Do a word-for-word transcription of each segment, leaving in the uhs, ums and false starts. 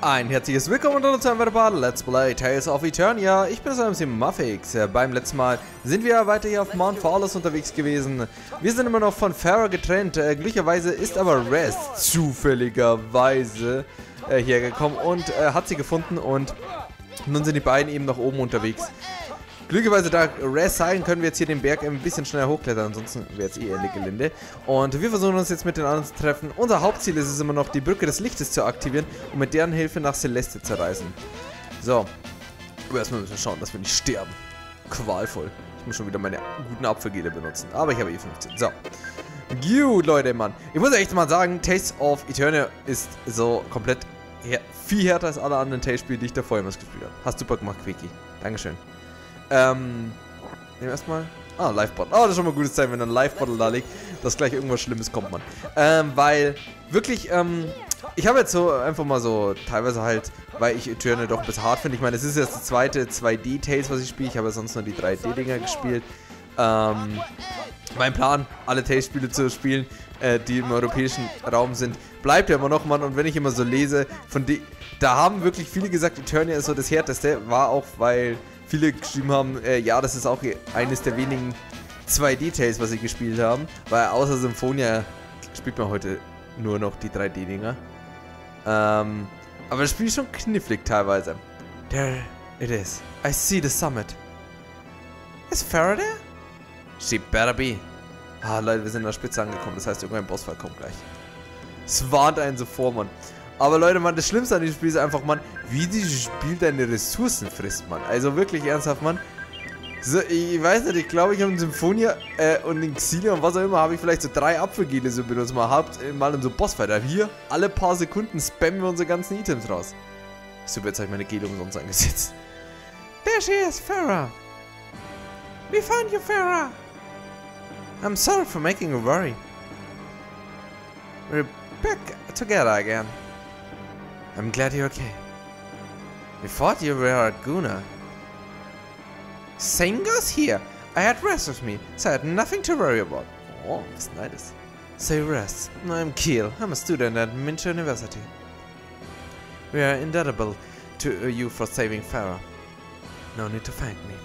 Ein herzliches Willkommen und zu einem weiteren Part Let's Play Tales of Eternia. Ich bin das M C Muffix. Beim letzten Mal sind wir weiter hier auf Mount Faulus unterwegs gewesen. Wir sind immer noch von Pharah getrennt. Äh, glücklicherweise ist aber Res zufälligerweise äh, hierher gekommen und äh, hat sie gefunden. Und nun sind die beiden eben noch oben unterwegs. Glücklicherweise, da Res sein, können wir jetzt hier den Berg ein bisschen schneller hochklettern, ansonsten wäre es eh Ende Gelände. Und wir versuchen uns jetzt mit den anderen zu treffen. Unser Hauptziel ist es immer noch, die Brücke des Lichtes zu aktivieren und mit deren Hilfe nach Celeste zu reisen. So, aber erstmal müssen wir schauen, dass wir nicht sterben. Qualvoll. Ich muss schon wieder meine guten Apfelgele benutzen, aber ich habe eh fünfzehn. So, gut, Leute, Mann. Ich muss echt mal sagen, Tales of Eternia ist so komplett her viel härter als alle anderen Tales-Spiele, die ich da vorher gespielt habe. Hast super gemacht, Quickie. Dankeschön. Ähm, nehmen wir erstmal. Ah, Live-Bottle. Oh, das ist schon mal ein gutes Zeichen, wenn ein Live-Bottle da liegt, dass gleich irgendwas Schlimmes kommt, man. Ähm, weil, wirklich, ähm, ich habe jetzt so einfach mal so, teilweise halt, weil ich Eternia doch bis hart finde. Ich meine, es ist jetzt das zweite zwei D-Tales, was ich spiele. Ich habe ja sonst nur die drei D-Dinger gespielt. Ähm, mein Plan, alle Tales-Spiele zu spielen, äh, die im europäischen Raum sind, bleibt ja immer noch, Mann. Und wenn ich immer so lese, von die, da haben wirklich viele gesagt, Eternia ist so das härteste, war auch, weil viele geschrieben haben, äh, ja, das ist auch eines der wenigen zwei D-Tales, was sie gespielt haben, weil außer Symphonia spielt man heute nur noch die drei D-Dinger. Ähm, aber das Spiel ist schon knifflig teilweise. There it is. I see the summit. Is Pharah there? She better be. Ah, Leute, wir sind an der Spitze angekommen, das heißt, irgendein Bossfall kommt gleich. Es warnt einen so vor, Mann. Aber Leute, Mann, das Schlimmste an diesem Spiel ist einfach, Mann, wie dieses Spiel deine Ressourcen frisst, Mann. Also wirklich ernsthaft, Mann. So, ich weiß nicht, ich glaube, ich habe in Symphonia äh, und in Xillia und was auch immer, habe ich vielleicht so drei Apfelgele so benutzt. Mal, Haupt, äh, mal in so Bossfighter. Hier, alle paar Sekunden spammen wir unsere ganzen Items raus. Super, jetzt habe ich meine Gele umsonst eingesetzt. There she is, Pharah. We found you, Pharah. I'm sorry for making you worry. We're back together again. I'm glad you're okay. We thought you were at Guna. Same goes here. I had rest with me, so I had nothing to worry about. Oh, that's nice. Say rest. I'm Kiel. I'm a student at Minter University. We are indebted to you for saving Pharah. No need to thank me.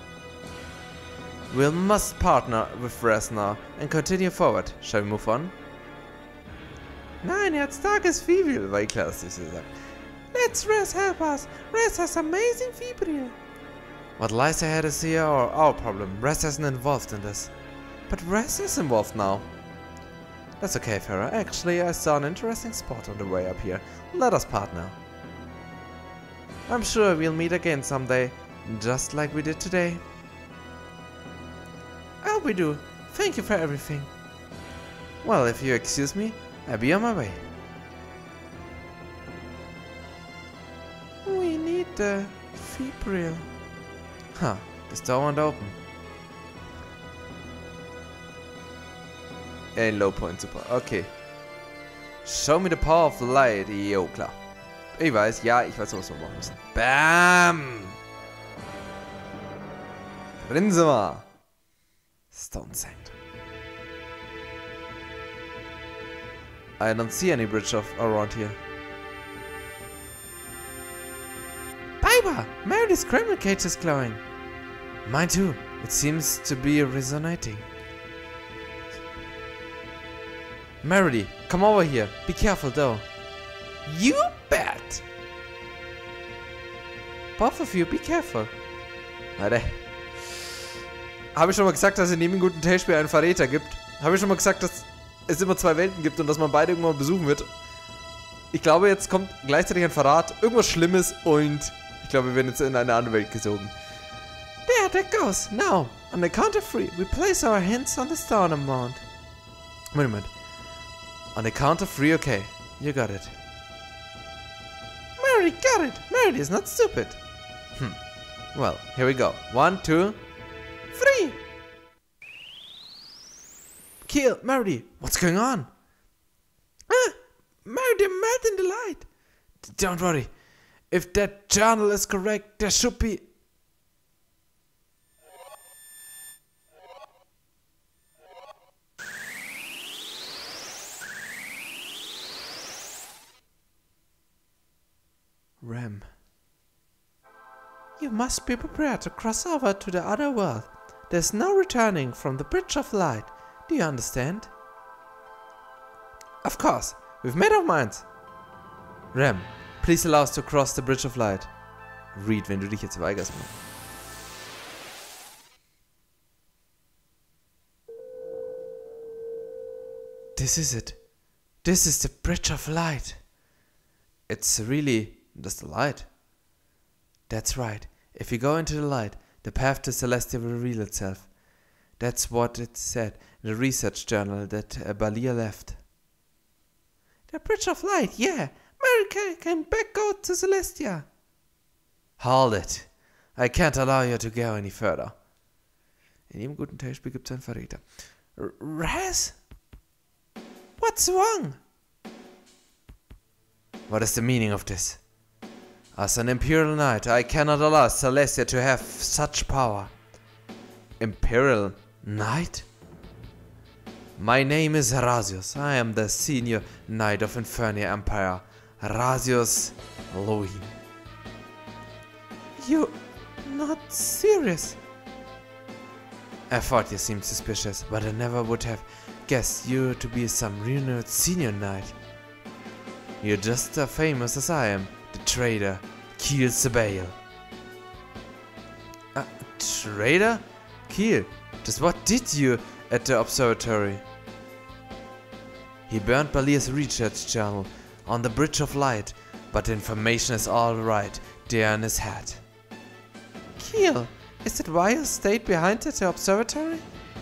We must partner with Res now and continue forward. Shall we move on? Nein, er hat starkes Fibril, war klar, dass ich so sage. Let's Res help us. Res has amazing Fibril. What lies ahead is here or our problem. Res isn't involved in this. But Res is involved now. That's okay, Pharah. Actually, I saw an interesting spot on the way up here. Let us partner. I'm sure we'll meet again someday, just like we did today. I hope we do. Thank you for everything. Well, if you excuse me, I'll be on my way. We need the Fibril. Huh, this door won't open. Ein Low Point, super. Okay. Show me the power of the light. Jo, klar. Ich weiß, ja, ich weiß, was wir machen müssen. Bam! Drin sind wir. Stone Sand. I don't see any bridge of around here. Piper! Meredith's Kremlin cage is glowing. Mine too. It seems to be resonating. Meredith, come over here. Be careful though. You bet! Both of you, be careful. Alter. Habe ich schon mal gesagt, dass es in jedem guten Tales-Spiel einen Verräter gibt? Habe ich schon mal gesagt, dass es immer zwei Welten gibt und dass man beide irgendwann besuchen wird? Ich glaube, jetzt kommt gleichzeitig ein Verrat, irgendwas Schlimmes und ich glaube, wir werden jetzt in eine andere Welt gesogen. There, that goes. Now, on the count of three, we place our hands on the stone mount. Wait a minute. On the count of three, okay. You got it. Mary got it. Mary is not stupid. Hmm. Well, here we go. One, two, three. Kiel, Mary, what's going on? Ah, Mary, they're melting the light. Don't worry. If that journal is correct, there should be... Ram. You must be prepared to cross over to the other world. There's no returning from the Bridge of Light. Do you understand? Of course. We've made our minds. Ram, please allow us to cross the Bridge of Light. Reed, wenn du dich jetzt weigerst, Mann. This is it. This is the Bridge of Light. It's really just the light. That's right. If you go into the light, the path to Celestia will reveal itself. That's what it said in the research journal that uh, Balia left. The Bridge of Light, yeah. America can back go to Celestia. Hold it. I can't allow you to go any further. In jedem guten Tellspiel gibt es einen Verräter. R- Raz? What's wrong? What is the meaning of this? As an Imperial Knight, I cannot allow Celestia to have such power. Imperial Knight? My name is Razius. I am the senior knight of Infernia Empire. Razius Lohin. You're not serious? I thought you seemed suspicious, but I never would have guessed you to be some renowned senior knight. You're just as famous as I am, the traitor, Kiel Sebael. Uh, traitor? Kiel, just what did you at the observatory? He burned Balia's research journal on the Bridge of Light, but the information is all right there in his head. Kiel, is that why you stayed behind at the observatory?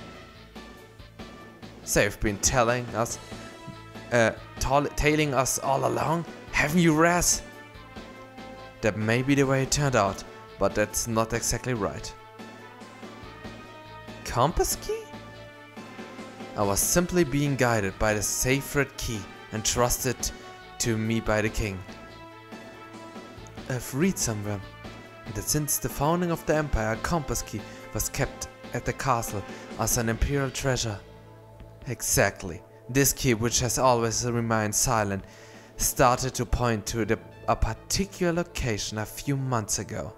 So you've been telling us, uh, tailing us all along, haven't you, Raz? That may be the way it turned out, but that's not exactly right. Compass key? I was simply being guided by the sacred key entrusted to me by the king. I've read somewhere that since the founding of the empire, a compass key was kept at the castle as an imperial treasure. Exactly. This key, which has always remained silent, started to point to the, a particular location a few months ago.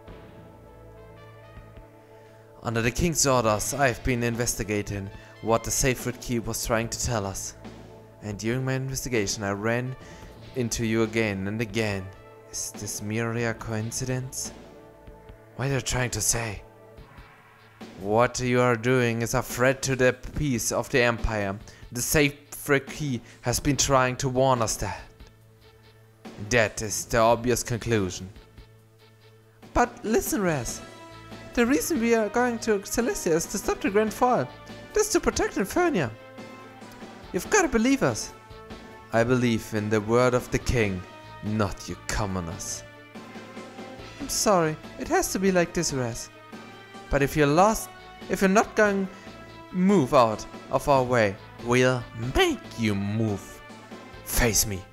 Under the king's orders, I have been investigating what the sacred key was trying to tell us. And during my investigation, I ran into you again and again. Is this merely a coincidence? What are you trying to say? What you are doing is a threat to the peace of the empire. The sacred key has been trying to warn us that. That is the obvious conclusion. But listen, Raz. The reason we are going to Celestia is to stop the Grand Fall. This is to protect Infernia. You've got to believe us. I believe in the word of the king, not you commoners. I'm sorry, it has to be like this, Raz. But if you're lost, if you're not going to move out of our way, we'll make you move. Face me.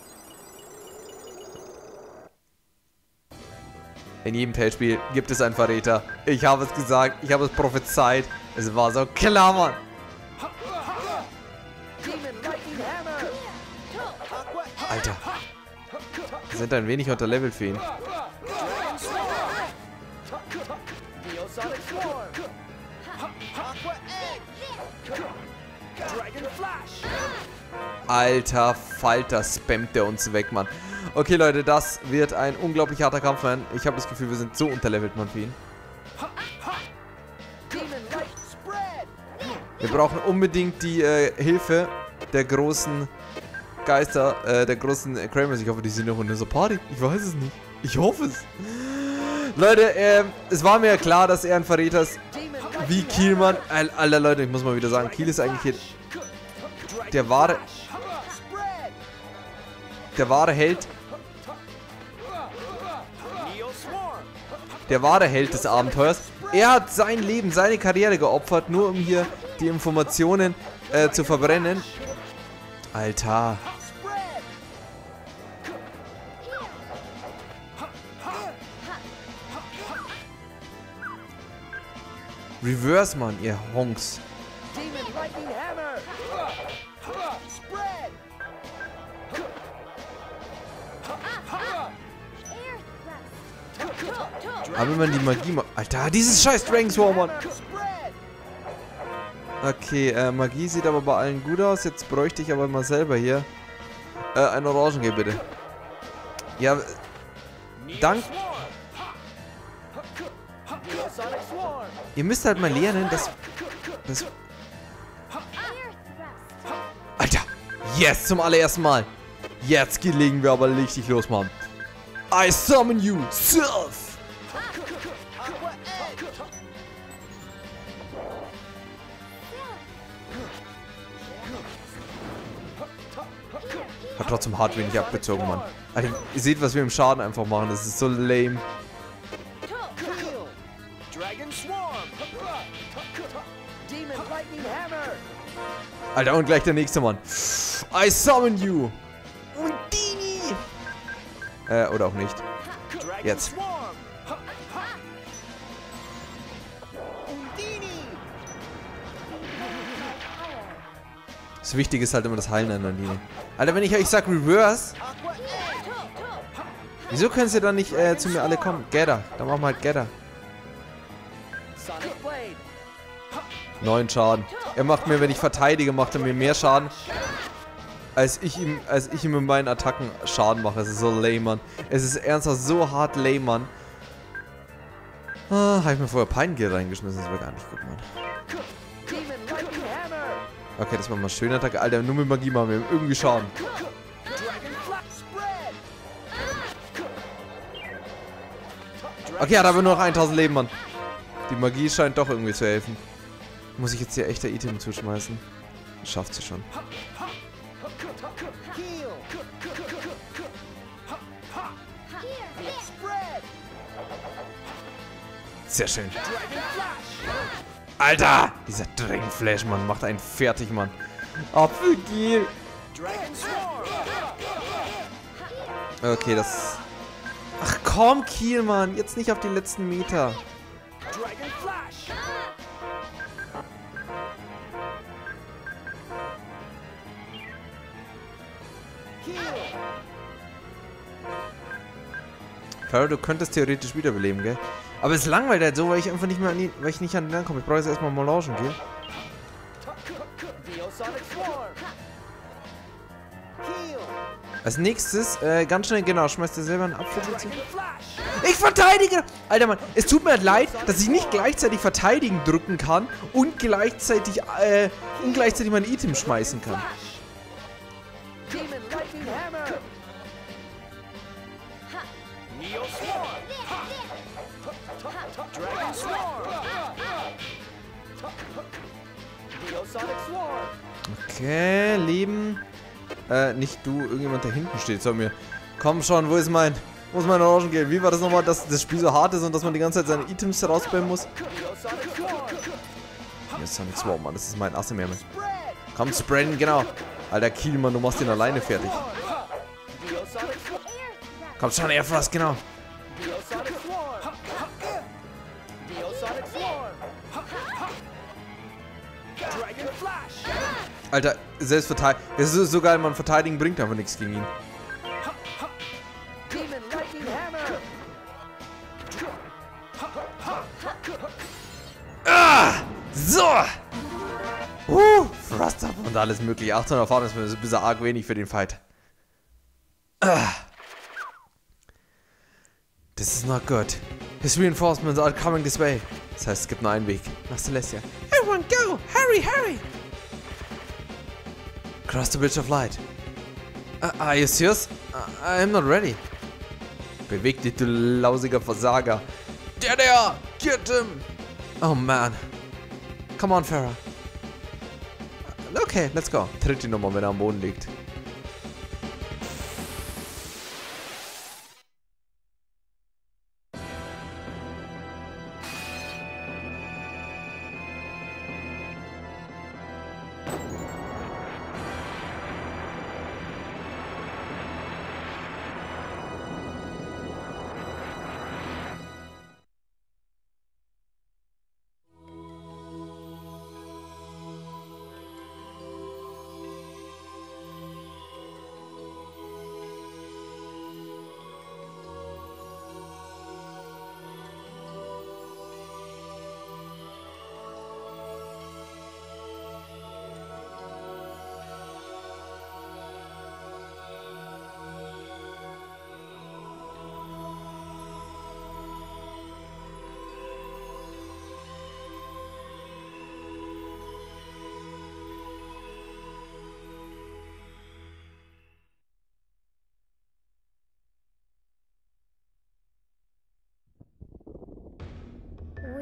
In jedem Tellspiel gibt es einen Verräter. Ich habe es gesagt, ich habe es prophezeit. Es war so klar, Mann. Alter. Wir sind ein wenig unterlevelt für ihn. Alter Falter, spammt der uns weg, Mann. Okay, Leute, das wird ein unglaublich harter Kampf, Mann. Ich habe das Gefühl, wir sind so unterlevelt, Mann, für ihn. Wir brauchen unbedingt die äh, Hilfe der großen Geister, äh, der großen äh, Kramers. Ich hoffe, die sind noch in dieser Party. Ich weiß es nicht. Ich hoffe es. Leute, äh, es war mir klar, dass er ein Verräter ist. Wie Kiel, Mann. Alter, Leute, ich muss mal wieder sagen, Kiel ist eigentlich hier der wahre... Der wahre Held. Der wahre Held des Abenteuers. Er hat sein Leben, seine Karriere geopfert, nur um hier die Informationen äh, zu verbrennen. Alter. Reverse, Mann, ihr Honks. Aber wenn man die Magie macht... Alter, dieses scheiß Dragon Swarm, Mann. Okay, äh, Magie sieht aber bei allen gut aus. Jetzt bräuchte ich aber mal selber hier äh, ein Orangengel, bitte. Ja, dank... Ihr müsst halt mal lernen, dass... dass Alter! Yes, zum allerersten Mal! Jetzt legen wir aber richtig los, Mann. I summon you, Sylph! Hat trotzdem hart wenig abgezogen, Mann. Alter, ihr seht, was wir im Schaden einfach machen. Das ist so lame. Alter, und gleich der nächste Mann. I summon you. Undini. Äh, oder auch nicht. Jetzt. Das Wichtige ist halt immer das Heilen an der Linie. Alter, wenn ich euch sag Reverse. Wieso können sie dann nicht äh, zu mir alle kommen? Gather. Dann machen wir halt Gather. Neun Schaden. Er macht mir, wenn ich verteidige, macht er mir mehr Schaden, als ich ihm, als ich ihm mit meinen Attacken Schaden mache. Es ist so lame, Mann. Es ist ernsthaft so hart lame, Mann. Ah, habe ich mir vorher Pine-Gear reingeschmissen. Das war gar nicht gut, Mann. Okay, das war mal schöne Attacke. Alter, nur mit Magie machen wir irgendwie Schaden. Okay, er hat aber nur noch tausend Leben, Mann. Die Magie scheint doch irgendwie zu helfen. Muss ich jetzt hier echter Item zuschmeißen? Schafft sie schon. Sehr schön. Alter! Dieser Dragon Flash, Mann, macht einen fertig, Mann. Apfelgel! Okay, das... Ach komm, Kiel, Mann. Jetzt nicht auf die letzten Meter. Pharaoh, du könntest theoretisch wiederbeleben, gell? Aber es langweilt halt so, weil ich einfach nicht mehr an die, weil ich nicht an den rankomme. Ich brauche jetzt erstmal Molangen, gell? Als nächstes, äh, ganz schnell, genau, schmeißt dir selber einen Apfel dazu. Ich verteidige! Alter, Mann, es tut mir leid, dass ich nicht gleichzeitig verteidigen drücken kann und gleichzeitig, äh, und gleichzeitig mein Item schmeißen kann. Okay, Leben. Äh, nicht du, irgendjemand da hinten steht, soll mir. Komm schon, wo ist mein. Wo ist mein Orangengel? Wie war das nochmal, dass das Spiel so hart ist und dass man die ganze Zeit seine Items rausspammen muss? Hier ist Sonic Swarm, Mann, das ist mein Asse mehr. Komm, spreaden, genau. Alter, Kiel, Mann, du machst ihn alleine fertig. Komm schon, Air Frost, genau. Alter, selbst verteidigen. Es ist so geil, man verteidigen bringt einfach nichts gegen ihn. Ah! So! Uh, Frost up und alles mögliche. achthundert Erfahrung ist ein bisschen arg wenig für den Fight. Ah. This is not good. His reinforcements are coming this way. Das heißt, es gibt nur einen Weg. Nach Celestia. Everyone go! Hurry, hurry! Cross the Bridge of Light. Uh, are you serious? Uh, I am not ready. Beweg dich, du lausiger Versager. Der, der! Get him! Oh man. Come on, Farah. Okay, let's go. Tritt die Nummer, wenn er am Boden liegt.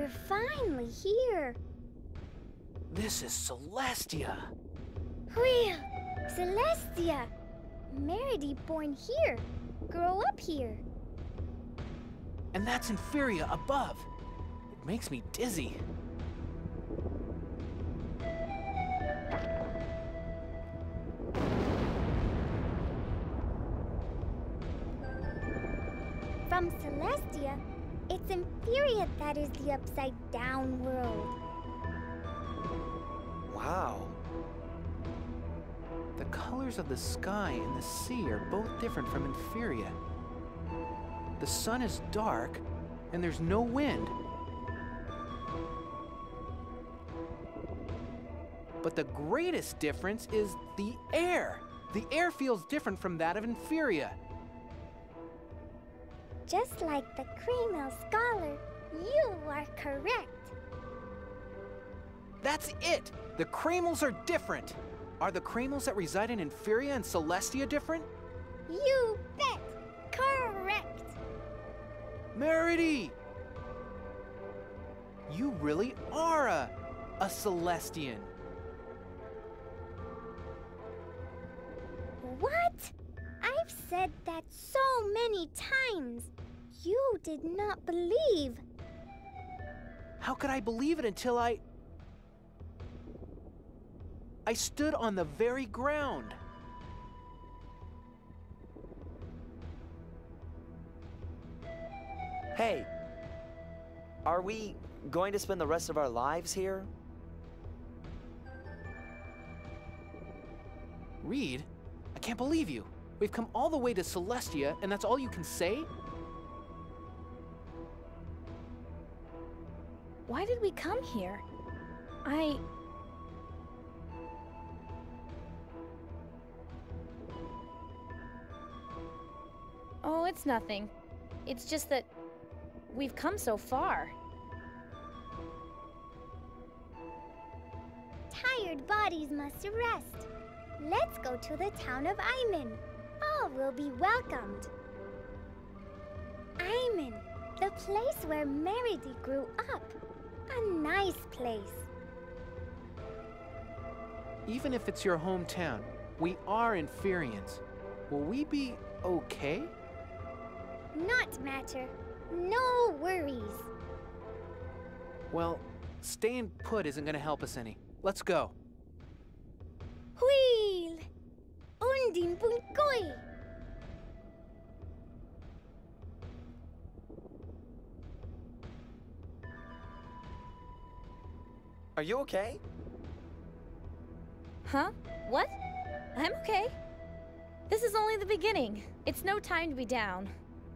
We're finally here. This is Celestia. Real Celestia. Meredy born here. Grow up here. And that's Inferia above. It makes me dizzy. From Celestia, it's Inferia that is the upside-down world. Wow. The colors of the sky and the sea are both different from Inferia. The sun is dark, and there's no wind. But the greatest difference is the air. The air feels different from that of Inferia. Just like the Cremel Scholar, you are correct. That's it! The Cremels are different. Are the Cremels that reside in Inferia and Celestia different? You bet! Correct! Meredy! You really are a, a Celestian. What? I've said that so many times. You did not believe. How could I believe it until I... I stood on the very ground. Hey, are we going to spend the rest of our lives here? Reed, I can't believe you. We've come all the way to Celestia, and that's all you can say? Why did we come here? I... Oh, it's nothing. It's just that we've come so far. Tired bodies must rest. Let's go to the town of Ayman. All will be welcomed. Ayman, the place where Meredy grew up. A nice place. Even if it's your hometown, we are Inferians. Will we be okay? Not matter. No worries. Well, staying put isn't gonna help us any. Let's go. Wheel! Undin Bunkoi! Are you okay? Huh? What? I'm okay. This is only the beginning. It's no time to be down.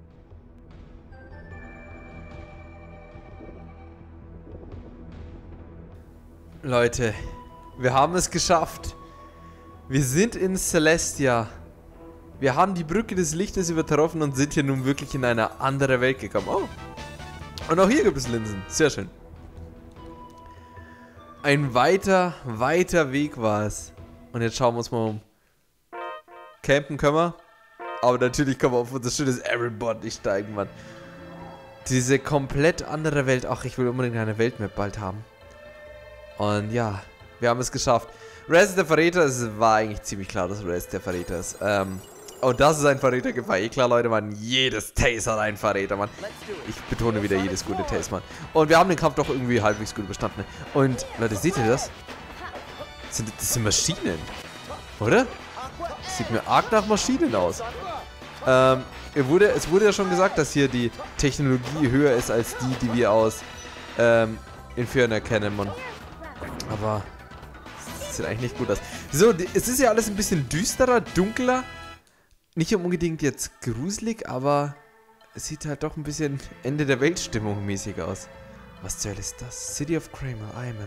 Leute, wir haben es geschafft. Wir sind in Celestia. Wir haben die Brücke des Lichtes übertroffen und sind hier nun wirklich in eine andere Welt gekommen. Oh. Und auch hier gibt es Linsen. Sehr schön. Ein weiter, weiter Weg war es. Und jetzt schauen wir uns mal um. Campen können wir. Aber natürlich können wir auf unser schönes Everybot nicht steigen, Mann. Diese komplett andere Welt. Ach, ich will unbedingt eine Weltmap bald haben. Und ja, wir haben es geschafft. Rez ist der Verräter. Es war eigentlich ziemlich klar, dass Rez der Verräter ist. Ähm, und das ist ein Verräter gefallen. Eh klar, Leute, Mann. Jedes Taste hat einen Verräter, Mann. Ich betone wieder jedes gute Taste, Mann. Und wir haben den Kampf doch irgendwie halbwegs gut bestanden. Und, Leute, seht ihr das? Das sind, das sind Maschinen. Oder? Das sieht mir arg nach Maschinen aus. Ähm, es wurde, es wurde ja schon gesagt, dass hier die Technologie höher ist als die, die wir aus ähm, Inferno kennen, Mann. Aber das sieht eigentlich nicht gut aus. So, es ist ja alles ein bisschen düsterer, dunkler. Nicht unbedingt jetzt gruselig, aber es sieht halt doch ein bisschen Ende der Weltstimmung mäßig aus. Was zur Hölle ist das? City of Cremel, Ayman.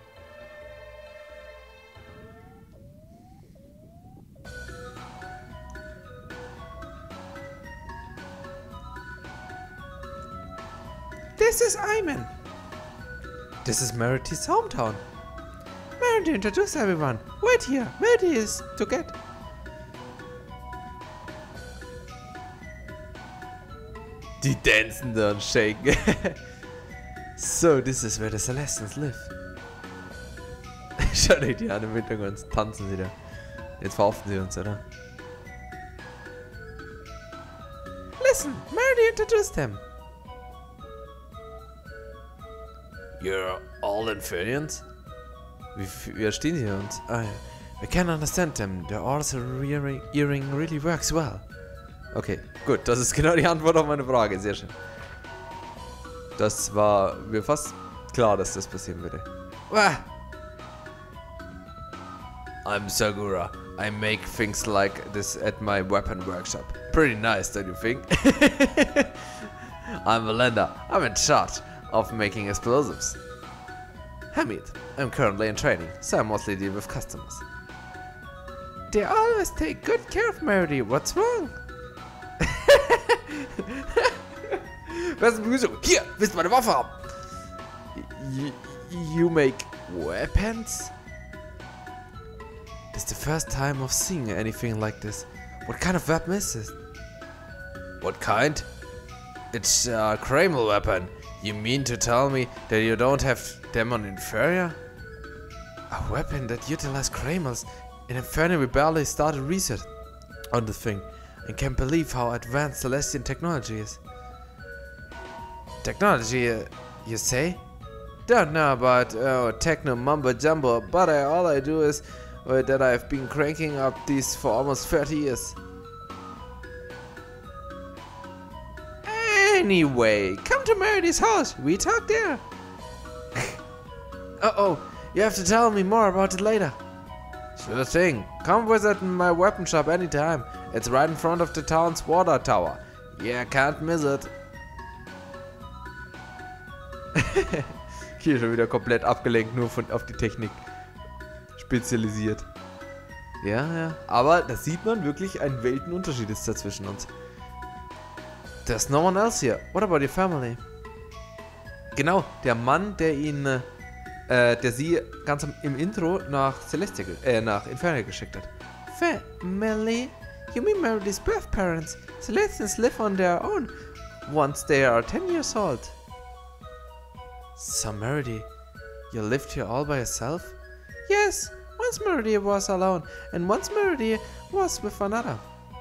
This is Ayman. This is Meredy's hometown. Meredy, introduce everyone. Wait here. Meredy is to get. Die dancen da und shaken. So, this is where the Celestians live. Schaut euch die an im Hintergrund, tanzen sie da. Jetzt verhaften sie uns, oder? Listen, Meredy introduced them. You're all Inferians? Wie, wie verstehen sie uns? Ah, ja. We can understand them. The also earring, earring really works well. Okay, gut. Das ist genau die Antwort auf meine Frage. Sehr schön. Das war mir fast klar, dass das passieren würde. Wah! I'm Sagura. I make things like this at my weapon workshop. Pretty nice, don't you think? I'm Valenda. I'm in charge of making explosives. Hamid. I'm currently in training, so I mostly deal with customers. They always take good care of Meredy. What's wrong? Was ist Begrüßung? Hier, willst du meine Waffe haben? Y you make weapons? This is the first time of seeing anything like this. What kind of weapon is this? What kind? It's a Kramel weapon. You mean to tell me that you don't have them on Inferior? A weapon that utilizes Kramels? In Inferno we barely started research on the thing, and can't believe how advanced Celestian technology is. Technology, uh, you say? Don't know about uh, techno mumbo jumbo, but I, all I do is uh, that I've been cranking up these for almost thirty years. Anyway, come to Meredy's house. We talk there. Uh oh, you have to tell me more about it later. Sure thing. Come visit my weapon shop anytime. It's right in front of the town's water tower. Yeah, can't miss it. Hier schon wieder komplett abgelenkt, nur von auf die Technik spezialisiert. Ja, ja. Aber da sieht man wirklich, ein Weltenunterschied ist da zwischen uns. There's no one else here. What about your family? Genau, der Mann, der ihn, äh, der sie ganz im Intro nach Celestia, äh, nach Inferno geschickt hat. Family? You mean Meredy's birth parents? Celestians live on their own once they are ten years old. So Meredy, you lived here all by yourself? Yes, once Meredy was alone, and once Meredy was with another.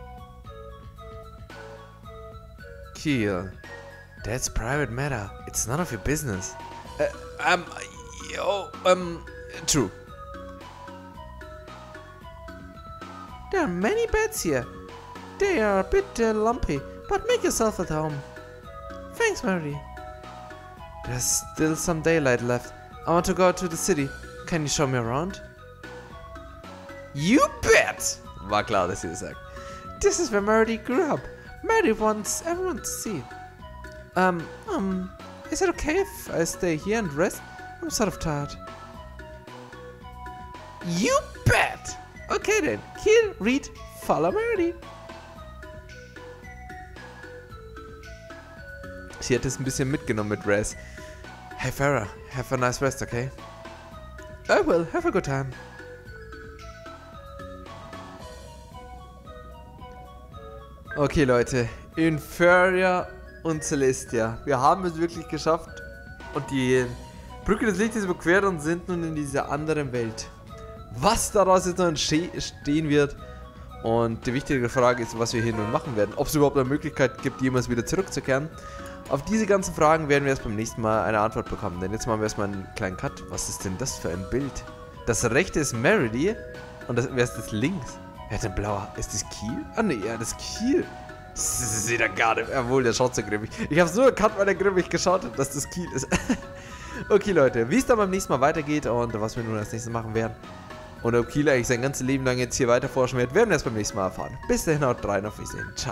Kiel, that's private matter. It's none of your business. Uh, um, oh, um, true. There are many beds here. They are a bit uh, lumpy, but make yourself at home. Thanks, Meredy. There's still some daylight left. I want to go to the city. Can you show me around? You bet! War klar, dass sie das sagt. This is where Meredy grew up. Meredy wants everyone to see. Um, um, is it okay if I stay here and rest? I'm sort of tired. You bet! Okay then, Kiel, Reed, follow Meredy. Sie hat es ein bisschen mitgenommen mit Raz. Hey Farah, have a nice rest, okay? I will, have a good time. Okay Leute, Inferia und Celestia. Wir haben es wirklich geschafft. Und die Brücke des Lichtes überquert und sind nun in dieser anderen Welt. Was daraus jetzt noch entstehen wird. Und die wichtige Frage ist, was wir hier nun machen werden. Ob es überhaupt eine Möglichkeit gibt, jemals wieder zurückzukehren. Auf diese ganzen Fragen werden wir erst beim nächsten Mal eine Antwort bekommen. Denn jetzt machen wir erstmal einen kleinen Cut. Was ist denn das für ein Bild? Das rechte ist Meredy. Und das, wer ist das links? Wer hat denn blauer? Ist das Kiel? Ah ne, ja, das ist Kiel. Das sieht er gar nicht. Jawohl, der schaut so grimmig. Ich habe es nur erkannt, weil er grimmig geschaut hat, dass das Kiel ist. Okay Leute, wie es dann beim nächsten Mal weitergeht und was wir nun als nächstes machen werden. Und ob Kiel eigentlich sein ganzes Leben lang jetzt hier weiter forschen wird, werden wir erst beim nächsten Mal erfahren. Bis dahin, haut rein, auf Wiedersehen. Ciao.